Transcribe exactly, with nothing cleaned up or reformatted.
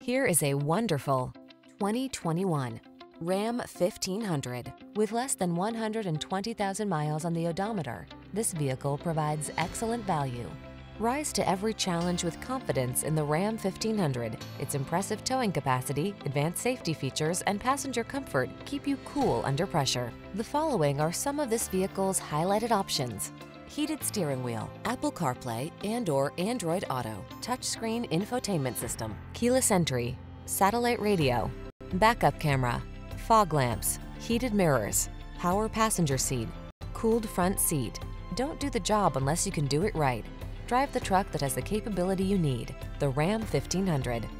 Here is a wonderful twenty twenty-one Ram fifteen hundred. With less than one hundred twenty thousand miles on the odometer, this vehicle provides excellent value. Rise to every challenge with confidence in the Ram fifteen hundred. Its impressive towing capacity, advanced safety features, and passenger comfort keep you cool under pressure. The following are some of this vehicle's highlighted options: heated steering wheel, Apple CarPlay and or Android Auto, touchscreen infotainment system, keyless entry, satellite radio, backup camera, fog lamps, heated mirrors, power passenger seat, cooled front seat. Don't do the job unless you can do it right. Drive the truck that has the capability you need. The Ram fifteen hundred.